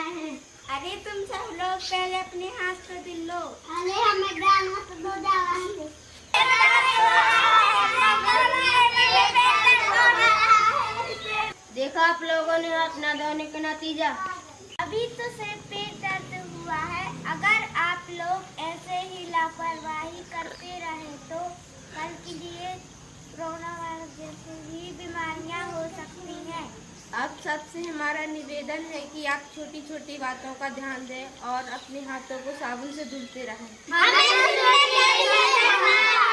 रहे हैं। अरे तुम सब लोग पहले अपने हाथ को धुल लो। अरे हमें ग्राम मत दो जाएंगे। देखा आप लोगों ने हाथ न धोने का नतीजा। अभी तो सिर्फ पेट दर्द हुआ है। अगर आप लोग ऐसे ही लापरवाही करते रहे तो कल के लिए कोरोना वायरस जैसी ही बीमारियां हो सकती हैं। अब सबसे हमारा निवेदन है कि आप छोटी छोटी बातों का ध्यान दें और अपने हाथों को साबुन से धुलते रहें।